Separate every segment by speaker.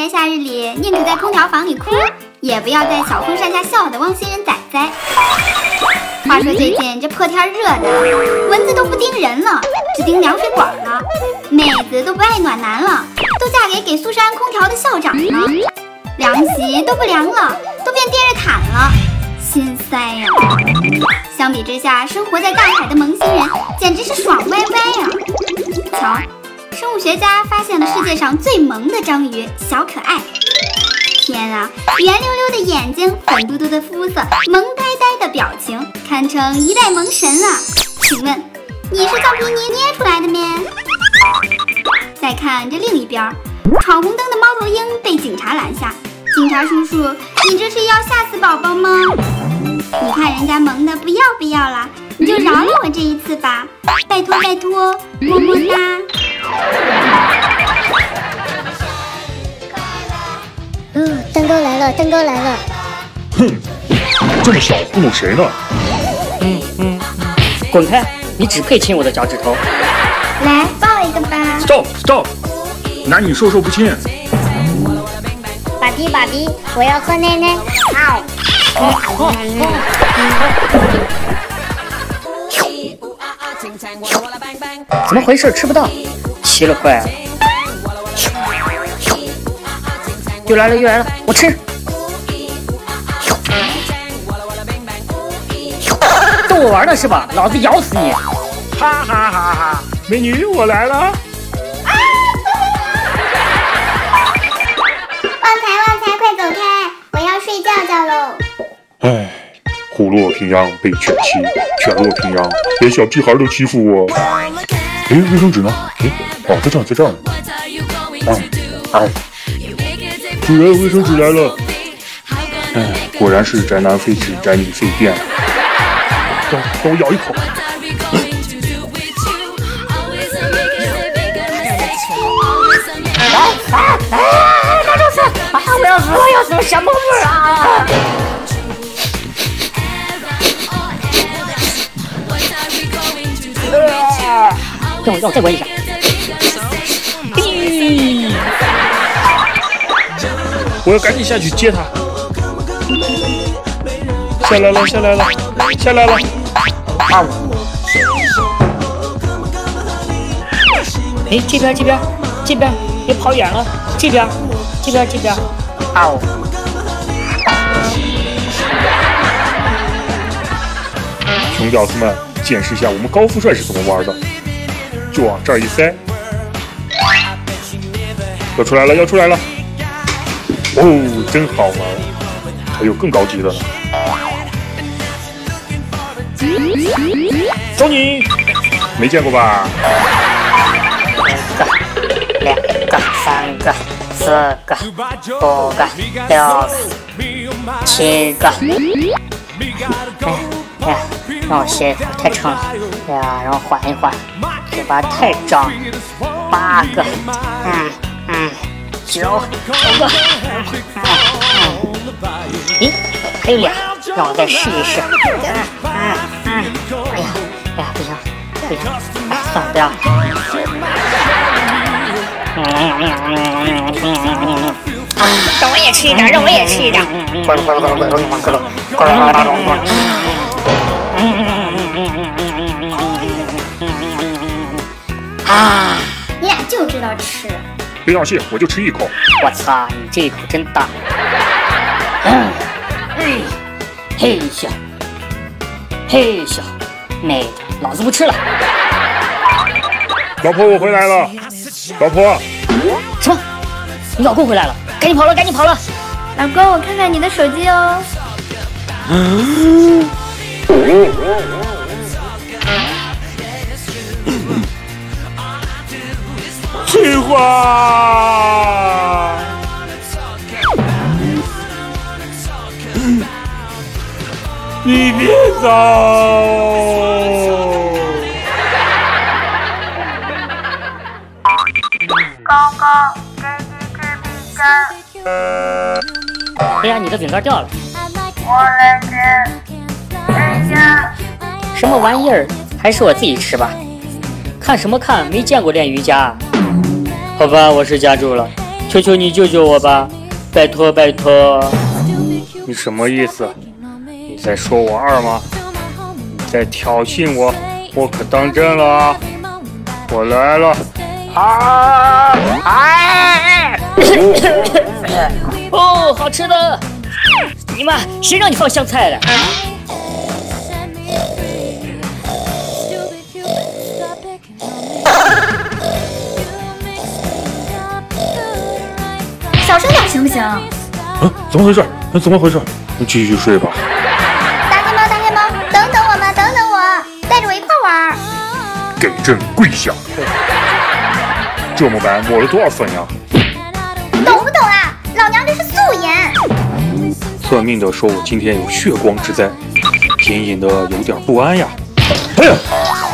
Speaker 1: 炎夏日里，宁可在空调房里哭，也不要在小风扇下笑的汪星人仔仔。话说最近这破天热的，蚊子都不叮人了，只叮凉水管了；妹子都不爱暖男了，都嫁给苏珊空调的校长了；凉席都不凉了，都变电热毯了，心塞呀！相比之下，生活在大海的萌星人简直是爽歪歪呀！瞧，生物学家发现了世界上最萌的章鱼小可爱。天啊，圆溜溜的眼睛，粉嘟嘟的肤色，萌呆呆的表情，堪称一代萌神啊！请问你是橡皮泥捏出来的咩？再看这另一边，闯红灯的猫头鹰被警察拦下。警察叔叔，你这是要吓死宝宝吗？你看人家萌的不要不要啦，你就饶了我这一次吧，拜托拜托，么么哒。
Speaker 2: 蛋糕来了，蛋糕来了。
Speaker 3: 哼，这么小糊弄谁呢？
Speaker 4: 滚开！你只配亲我的脚趾头。
Speaker 1: 来抱一个吧。
Speaker 3: Stop！ 男女授受不亲。
Speaker 2: 爸比，我要喝奶奶。
Speaker 4: 怎么回事？吃不到，奇了怪了。又来了，我吃。逗我玩呢是吧？老子咬死你！
Speaker 3: 哈哈哈哈！美女，我来了。
Speaker 2: 旺财，快走开！我要睡觉喽。
Speaker 3: 唉，虎落平阳被犬欺，犬落平阳连小屁孩都欺负我。哎，卫生纸呢？哦，在这儿呢。主人，卫生纸来了。哎，果然是宅男废纸，宅女废电。等我咬一口。
Speaker 4: 那就是我要死，什么味儿啊？让我再闻一下。
Speaker 3: 我要赶紧下去接他。下来了。
Speaker 4: 哎，这边，别跑远了。这边。
Speaker 3: 穷屌丝们，见识一下我们高富帅是怎么玩的，就往这儿一塞。要出来了。哦，真好玩，还有更高级的呢。走你，没见过吧
Speaker 4: ？1个、2个、3个、4个、5个、6个、7个。让我歇一会儿，太撑了。让我缓一缓，嘴巴太胀。8个。9个。咦，还有2，让我再试一试。哎呀，不行，算了，不要。让我也吃一点。
Speaker 1: 你俩就知道吃。
Speaker 3: 别闹气，我就吃一口。
Speaker 4: 我操，你这一口真大。嘿咻，妹的，老子不吃了。
Speaker 3: 老婆，我回来了。老婆，
Speaker 4: 什么？你老公回来了？赶紧跑了！
Speaker 1: 老公，我看看你的手机哦。
Speaker 3: 翠花，你别走！
Speaker 5: 刚刚给你吃饼干。
Speaker 4: 哎呀，你的饼干掉了。
Speaker 5: 我来接。哎呀，
Speaker 4: 什么玩意儿？还是我自己吃吧。看什么看？没见过练瑜伽。好吧，我是夹住了。 求求你救救我吧，拜托拜托！你什么意思？你在说我二吗？你在挑衅我，我可当真了啊！我来了！啊！哎！哦，好吃的！你妈，谁让你放香菜的？
Speaker 1: 小声点行不行？
Speaker 3: 怎么回事？怎么回事？你继续睡吧。
Speaker 2: 大黑猫，大黑猫，等等我嘛，等等我，带着我一块玩。
Speaker 3: 给朕跪下！这么白抹了多少粉呀？
Speaker 2: 懂不懂啊？老娘这是素颜。
Speaker 3: 算命的说我今天有血光之灾，隐隐的有点不安呀。哎呀！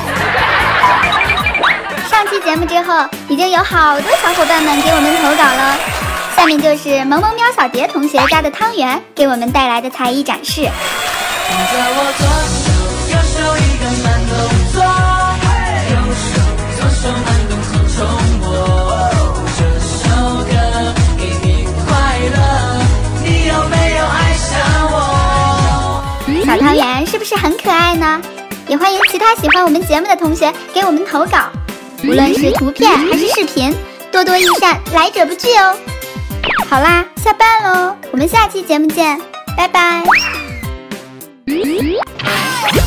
Speaker 1: 上期节目之后，已经有好多小伙伴们给我们投稿了。下面就是萌萌喵小蝶同学家的汤圆给我们带来的才艺展示。小汤圆是不是很可爱呢？也欢迎其他喜欢我们节目的同学给我们投稿，无论是图片还是视频，多多益善，来者不拒哦。好啦，下班喽，我们下期节目见，拜拜。